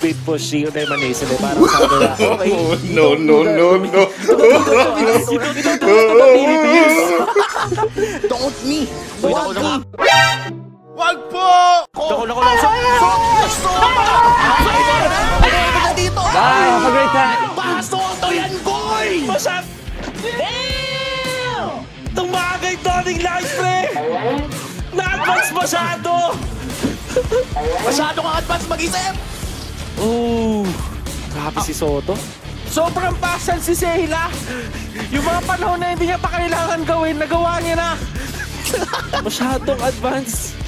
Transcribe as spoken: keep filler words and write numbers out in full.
sweet push shield ay manisip eh. Parang sabi na, okay. No, no, no, no. Don't me! Wag me! Wag po! Lako, lako, lako. Dito! Ay, mag-great time. Paso to yan, boy! Masap! Damn! Tumagay to ating live pre! Na-advance masyado! Masyado kang advance mag-isip! Ooh! Grabe si Soto. Sobrang pasal si Sehila. Yung mga panahon na hindi niya pa kailangan gawin, nagawa niya na. Masyadong advance.